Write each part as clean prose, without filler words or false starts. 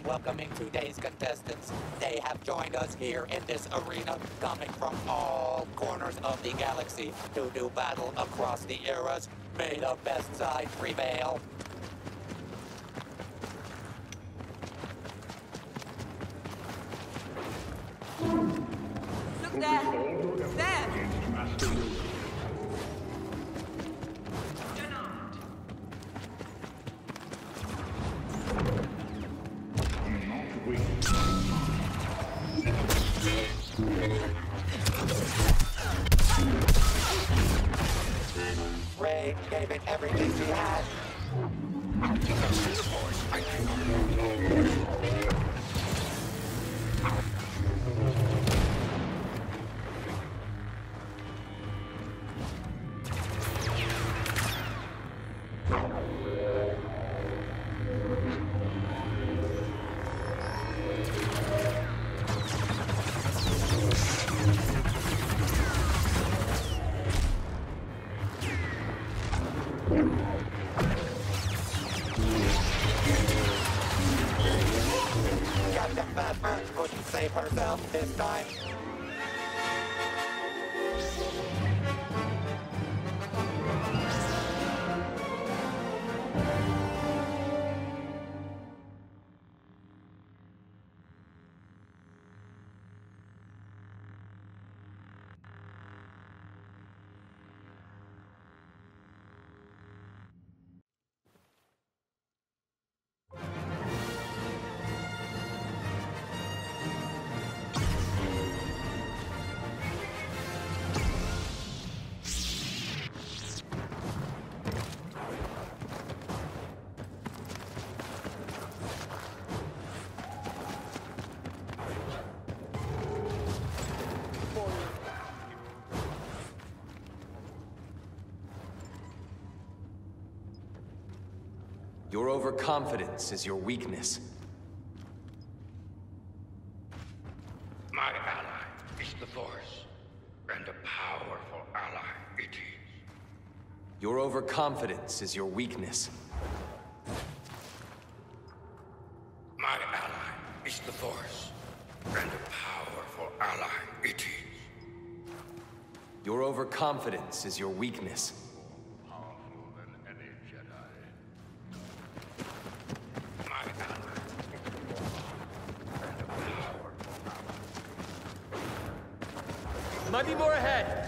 welcoming today's contestants. They have joined us here in this arena, coming from all corners of the galaxy to do battle across the eras. May the best side prevail. Look there! There! Rey gave it everything she had. Captain Phasma couldn't save herself this time. Your overconfidence is your weakness. My ally is the Force, and a powerful ally it is. Your overconfidence is your weakness. My ally is the Force, and a powerful ally it is. Your overconfidence is your weakness. Powerful than any Jedi. My ally and a powerful ally. Might be more ahead.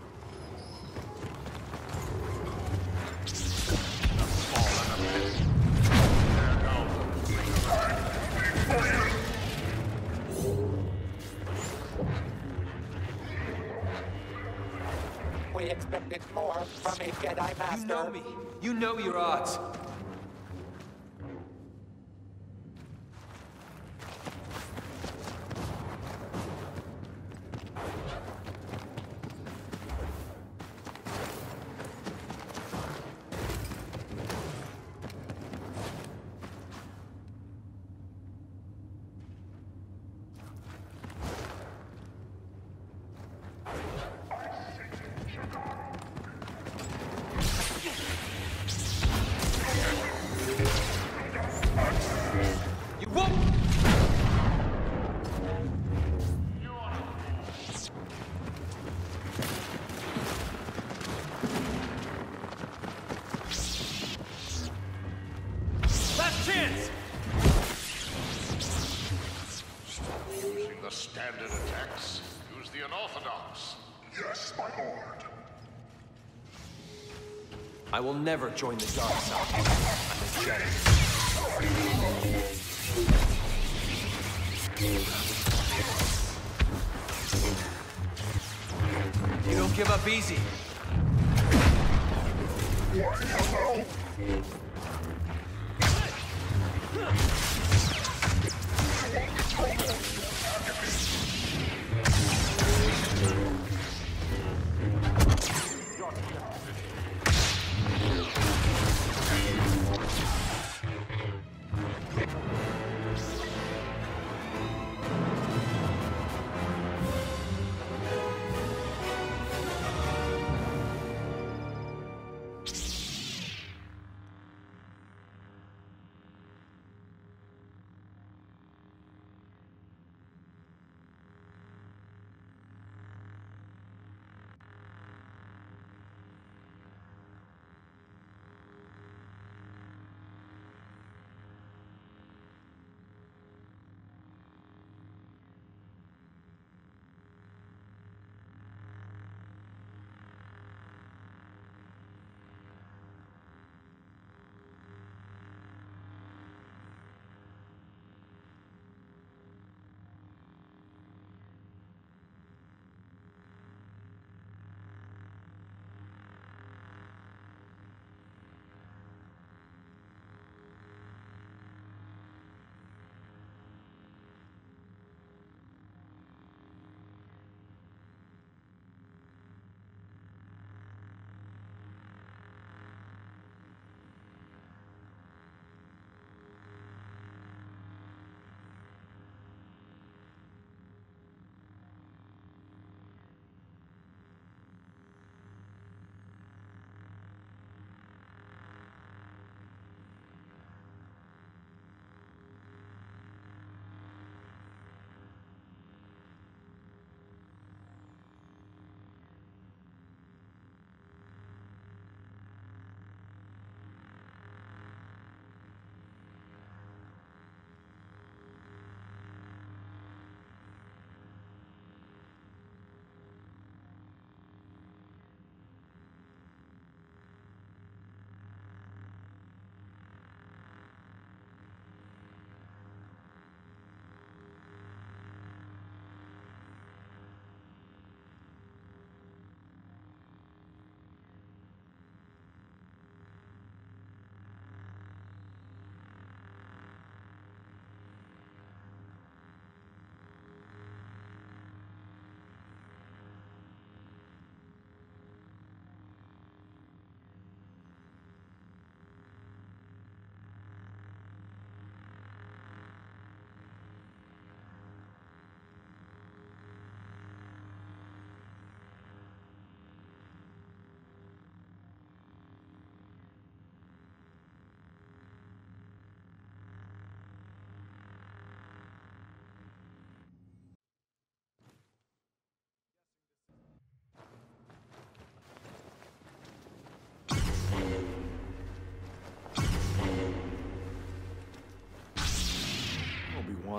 We expected more from a Jedi Master. You know me. You know your odds. You won't! Last chance! Using the standard attacks, use the unorthodox. Yes, my lord. I will never join the dark side. I'm a Jedi. You don't give up easy. Why, hello?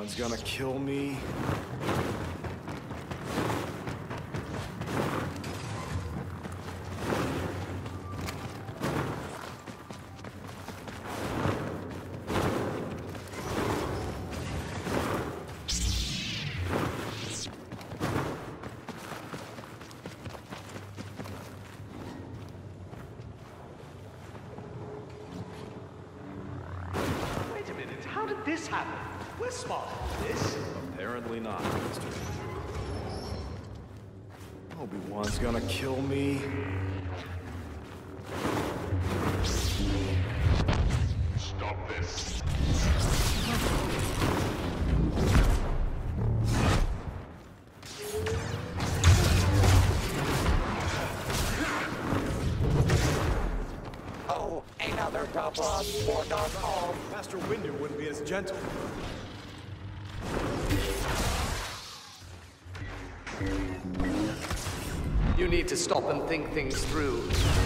One's gonna kill me. Wait a minute, how did this happen? We're smarter than this. Apparently not, Mr. Obi-Wan's gonna kill me. Stop this. Oh, another tough loss for us all. Master Windu wouldn't be as gentle. You need to stop and think things through.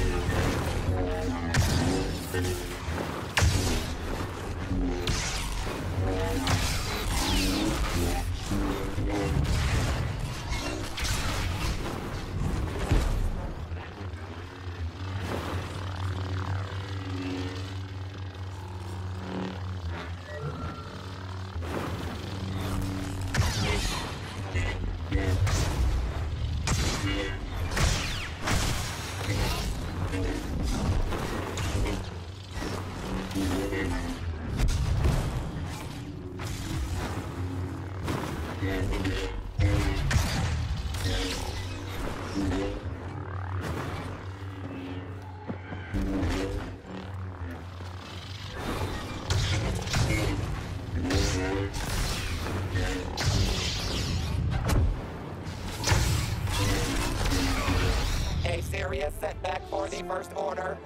A serious setback for the First Order.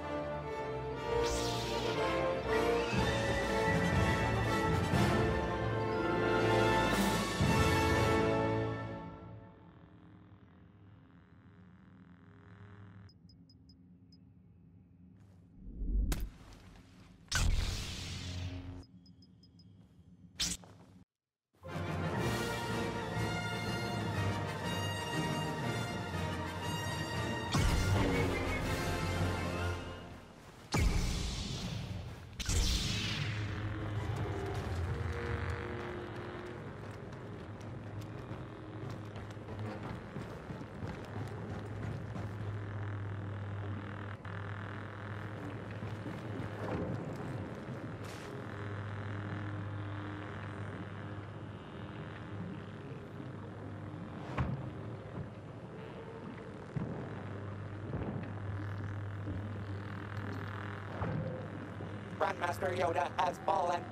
Grandmaster Yoda has fallen.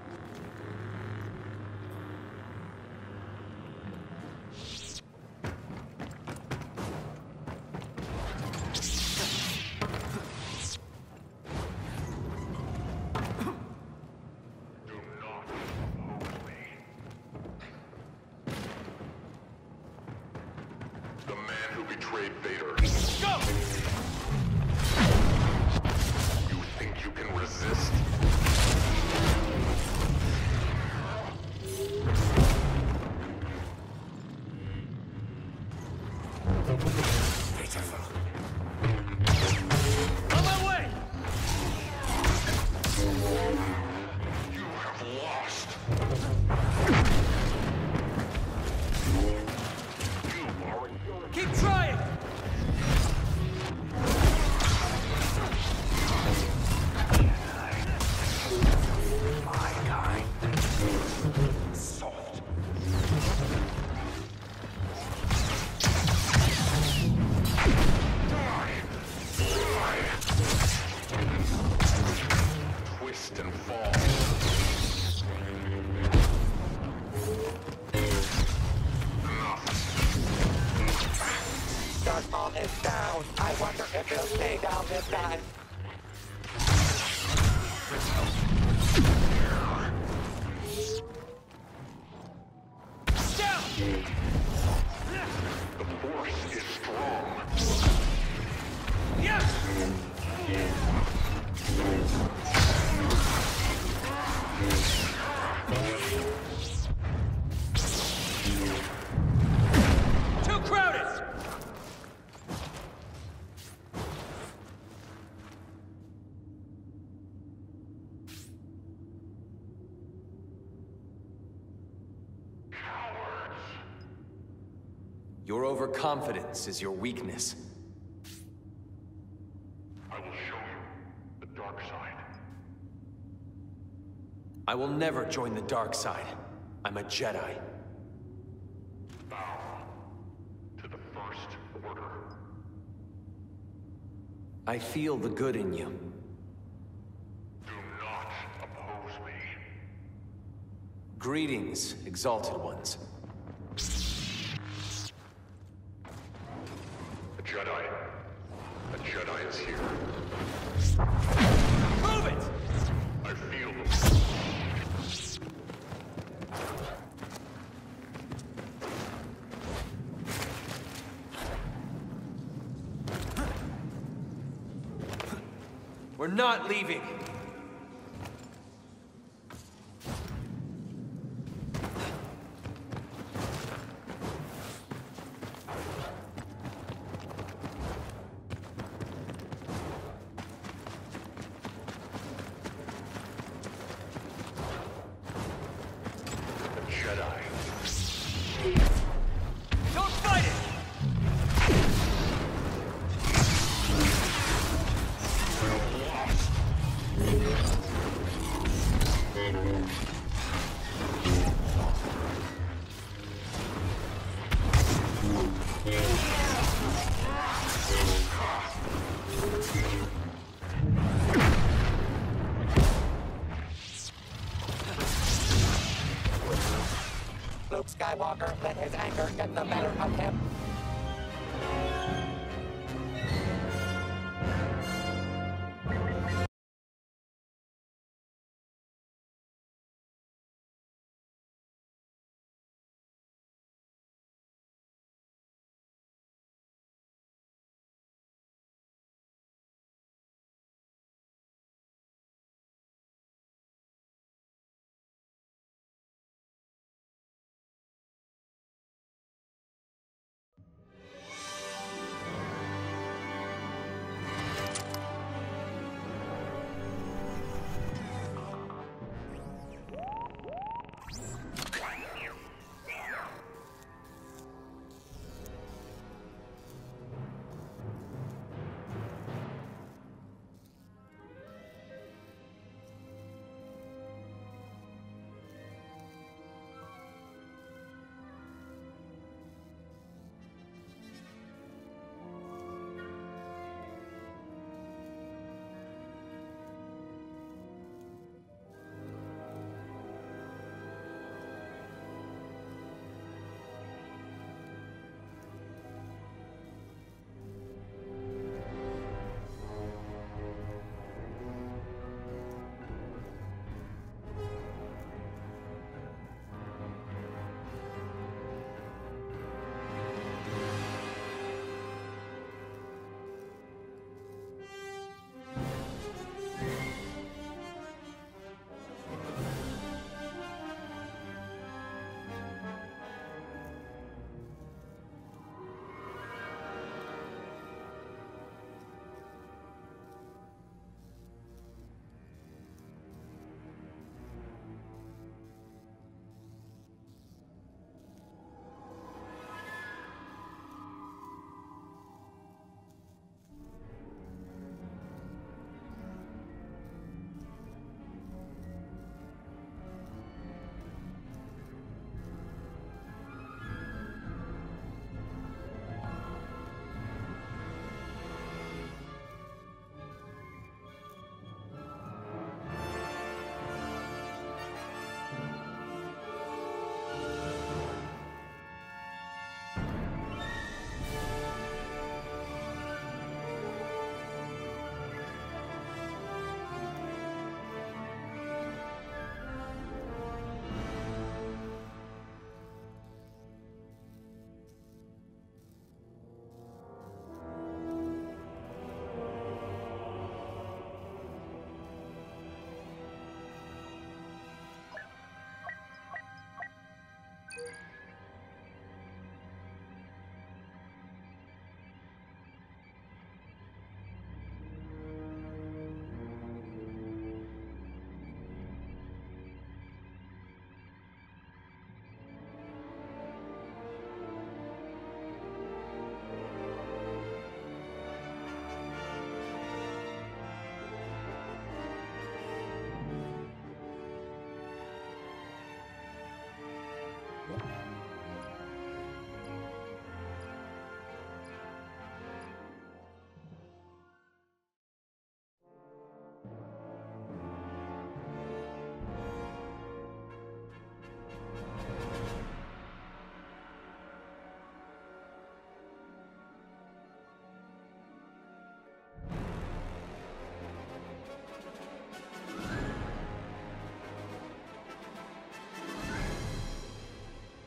Do not move me. The man who betrayed Vader. Go! You think you can resist? On my way! You have lost. You are a Keep trying! my kind. Soft. Twist and fall. Darth Maul is down. I wonder if he'll stay down this time. Down! The Force is strong. Yes! Your overconfidence is your weakness. I will show you the dark side. I will never join the dark side. I'm a Jedi. Bow to the First Order. I feel the good in you. Do not oppose me. Greetings, Exalted Ones. A Jedi. A Jedi is here. Move it! I feel them. We're not leaving. A Jedi. Don't fight it! Luke Skywalker let his anger get the better of him.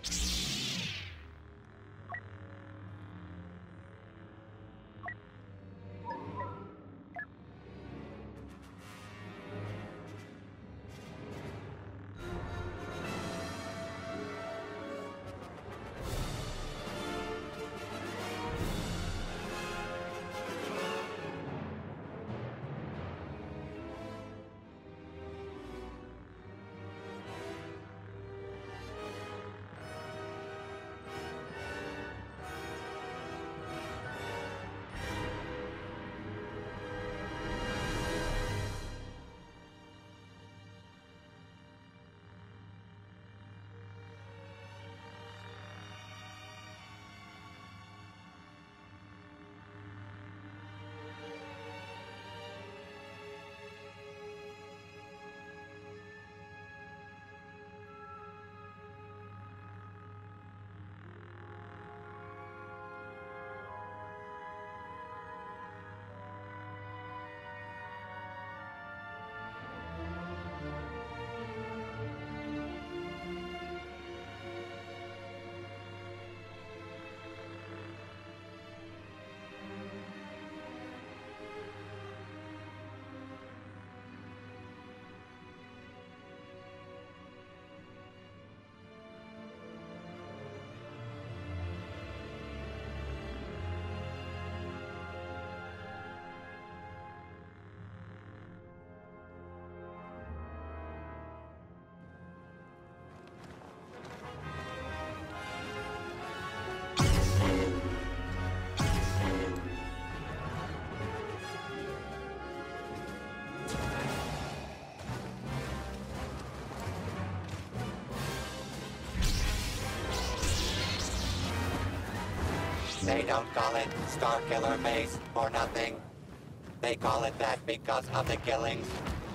They don't call it Starkiller Base for nothing. They call it that because of the killings.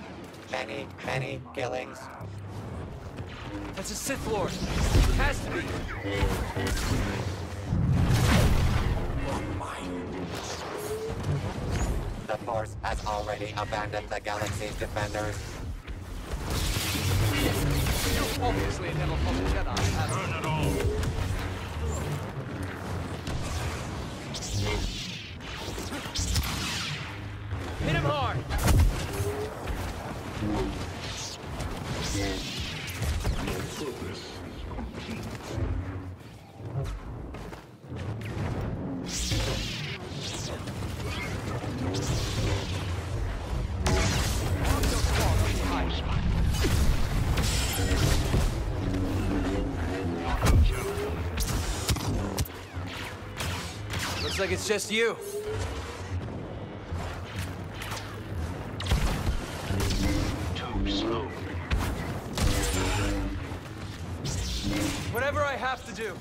Many, many killings. That's a Sith Lord. It has to be. The Force has already abandoned the galaxy's defenders. You're obviously a never-fucking Jedi, haven't you? Hit him hard! Looks like it's just you. Too slow. Whatever I have to do.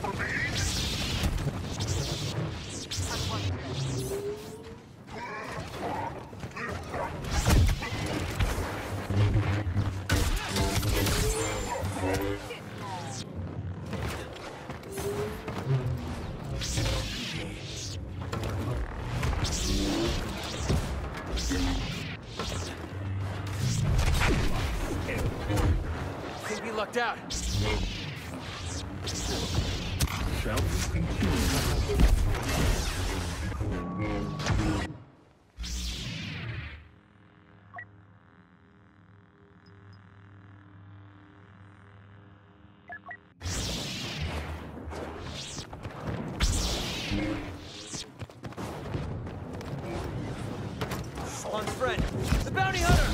Think we lucked out. Shall we continue? Han's friend, the bounty hunter!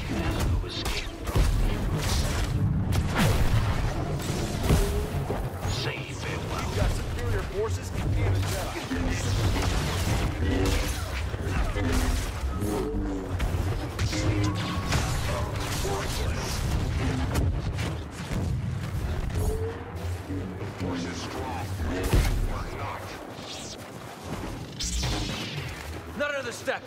Say farewell. You've got superior forces and a Jedi. Force is strong. We're not. Not another step!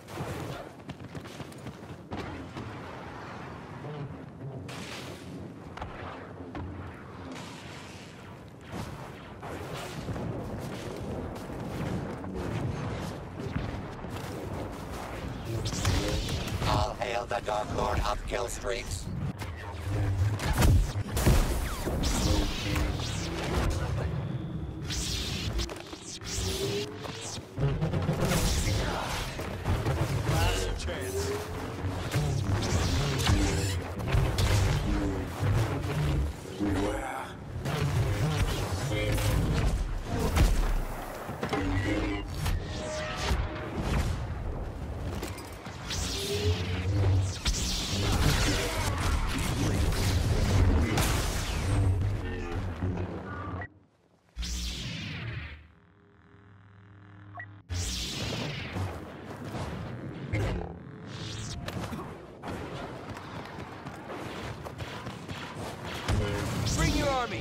All hail the Dark Lord of Kill Streaks.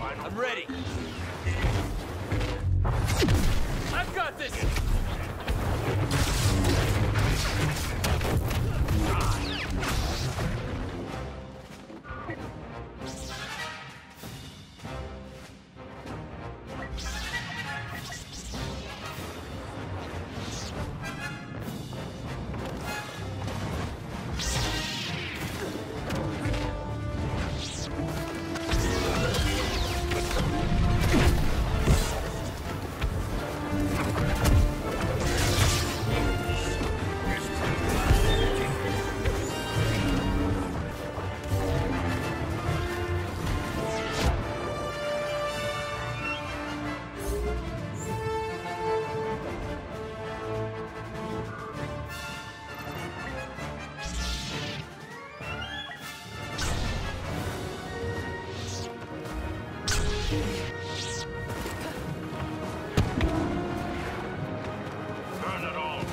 I'm ready. I've got this! Burn it all.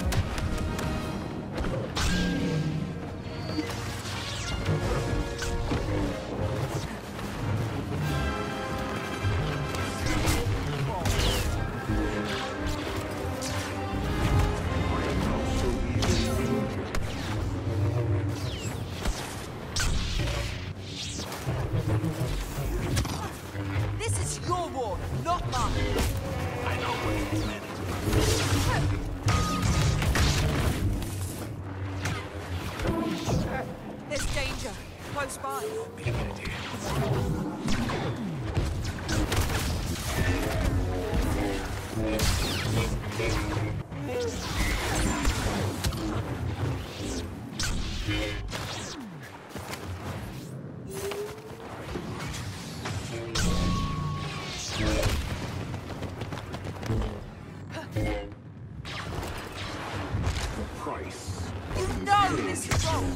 This is your war, not mine. I know what you meant. There's danger. Close by. Be a minute here. The price. You know this is wrong.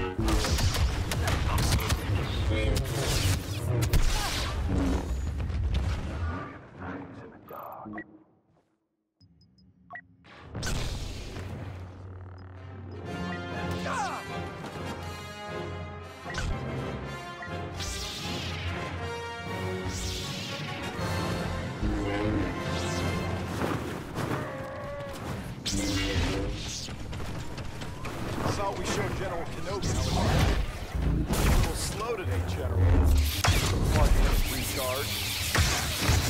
I thought we showed General Kenobi how it works. A little slow today, General. Plug in, recharge.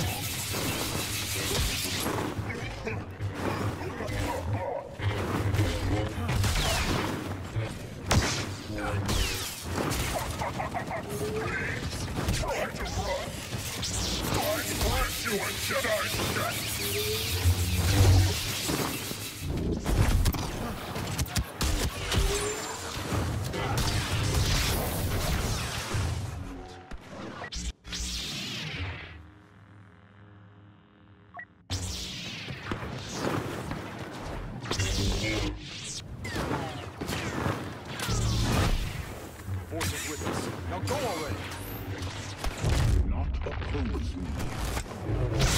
Forces with us. Now go already. Do not oppose me.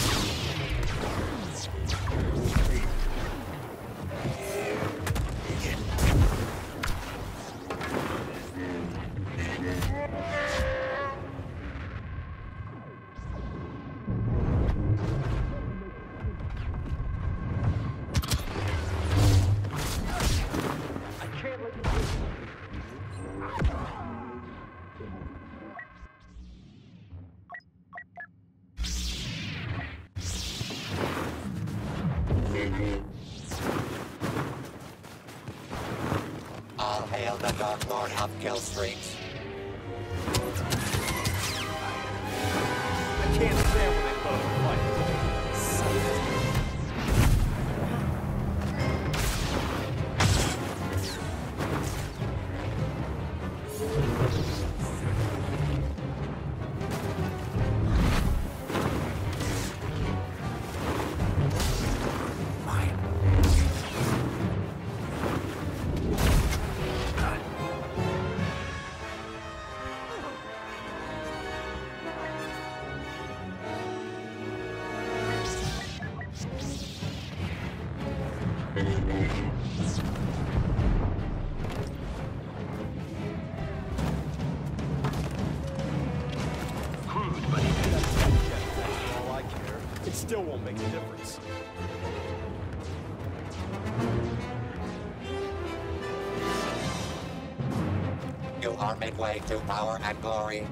All hail the Dark Lord of Killstreaks. I can't stand when they put up a fight. Crude, but still won't make a difference. You are midway to power and glory.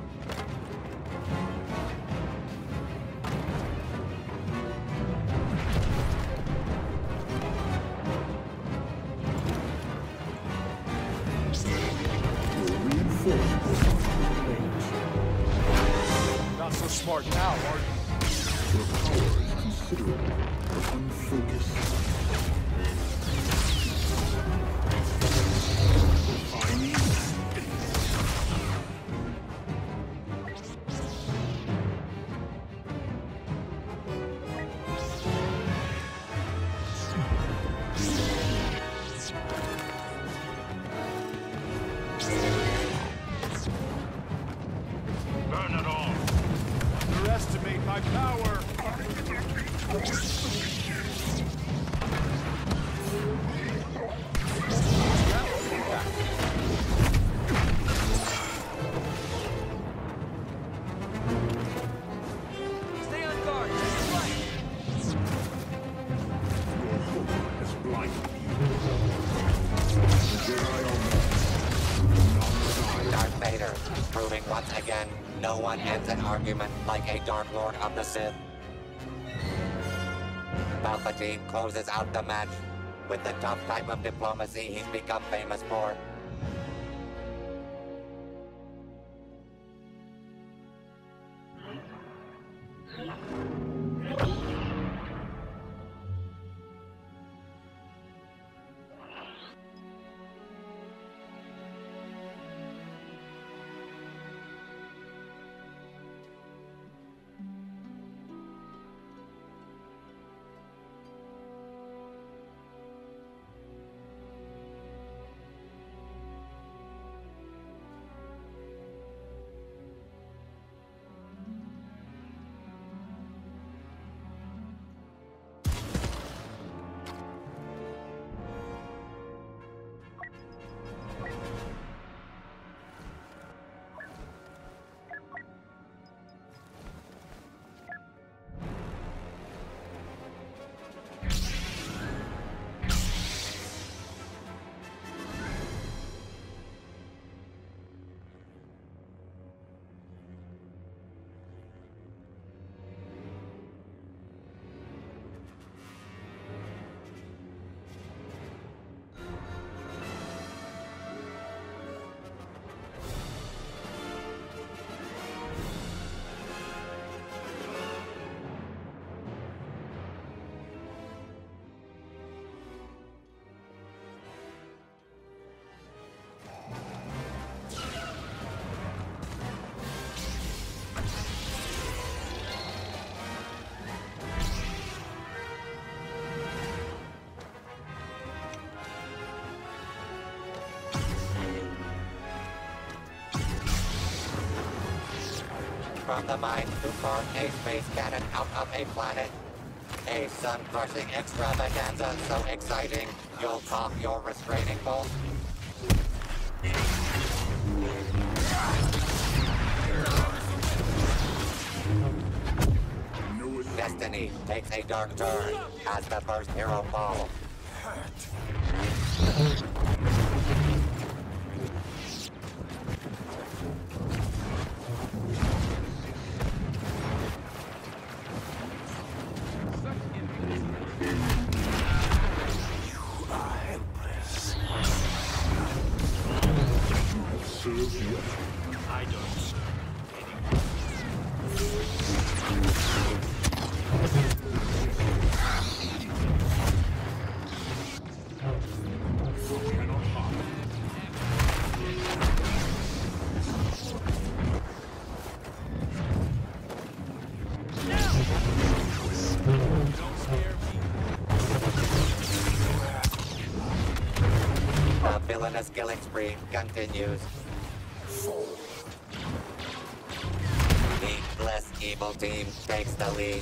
Not so smart now, are you? Your power is considerable, but unfocused. Burn it all. Underestimate my power! Stay on guard. Just right. Your hope has blinded you. The Jedi are not Darth Vader, proving once again, no one ends an argument like a Dark Lord of the Sith. Palpatine closes out the match with the tough type of diplomacy he's become famous for. From the mine to form a space cannon out of a planet. A sun-crushing extravaganza so exciting, you'll pop your restraining bolt. Destiny takes a dark turn as the first hero falls. I don't serve The villainous killing spree continues. The less evil team takes the lead.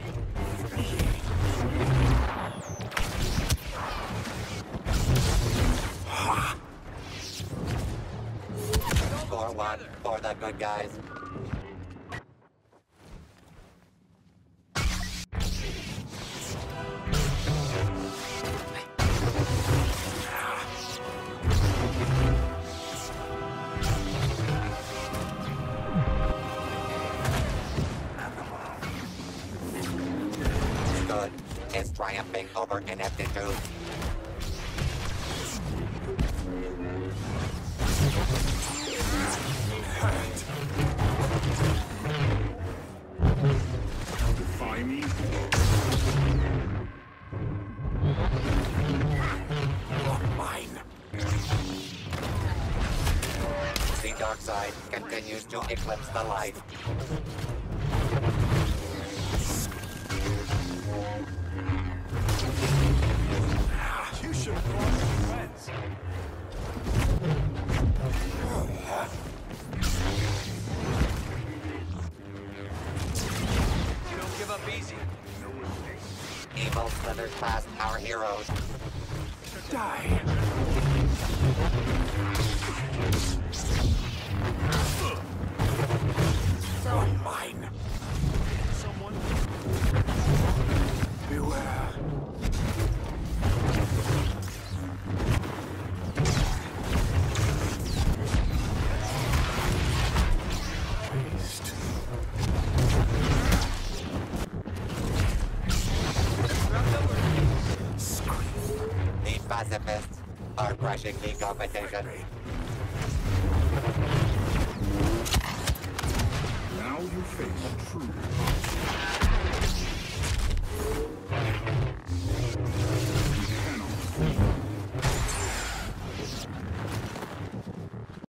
Score one for the good guys. is triumphing over ineptitude. Defy me? Mine. The dark side continues to eclipse the light. You should have brought your friends. You don't give up easy. Evil slithers past our heroes. Die! Mine. Someone. Beware. Waste. The pacifists are crushing the competition. Now you face true.